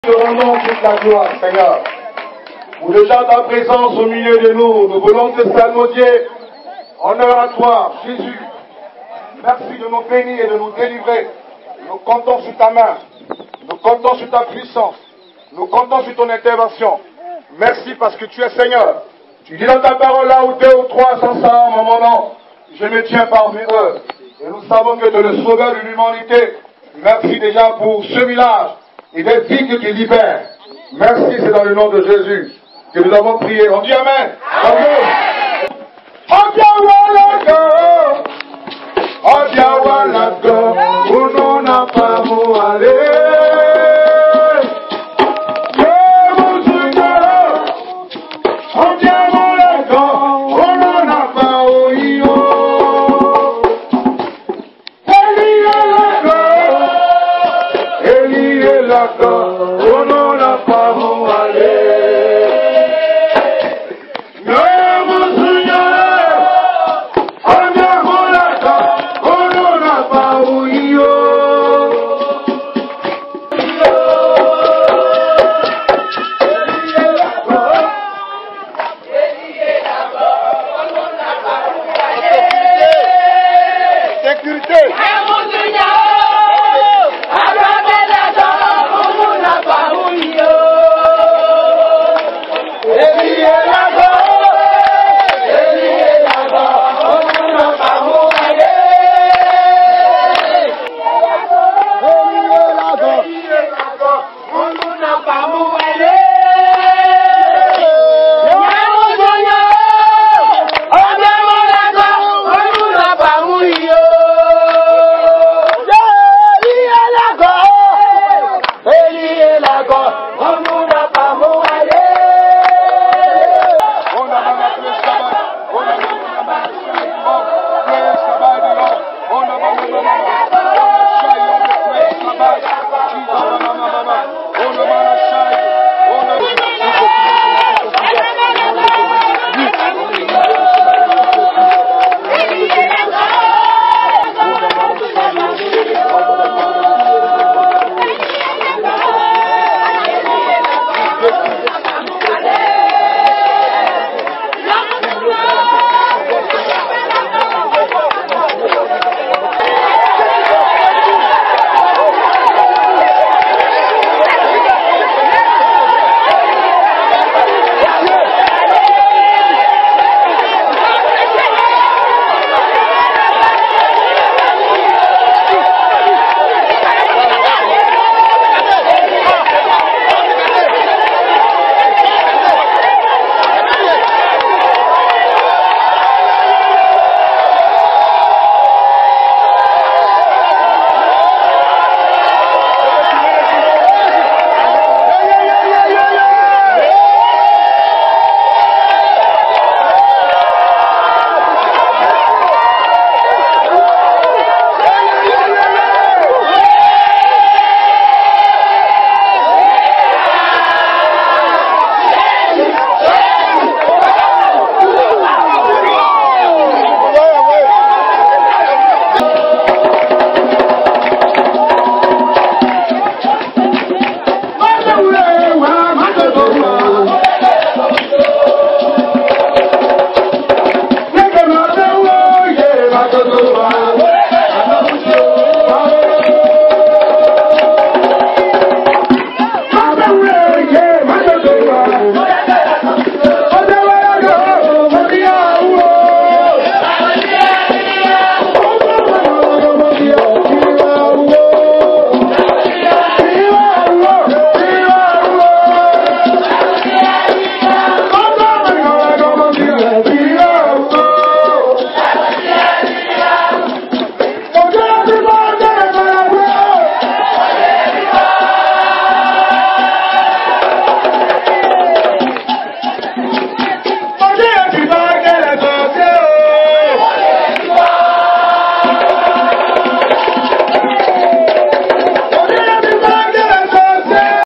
Te rendons toute la gloire, Seigneur. Pour déjà ta présence au milieu de nous, nous voulons te salmodier. Honneur à toi, Jésus. Merci de nous bénir et de nous délivrer. Nous comptons sur ta main. Nous comptons sur ta puissance. Nous comptons sur ton intervention. Merci parce que tu es Seigneur. Tu dis dans ta parole là où deux ou trois sont ensemble en mon nom, je me tiens parmi eux. Et nous savons que tu es le sauveur de l'humanité. Merci déjà pour ce village et des vies que tu libères. Merci, c'est dans le nom de Jésus que nous avons prié. On dit Amen. Amen. On dit Amen.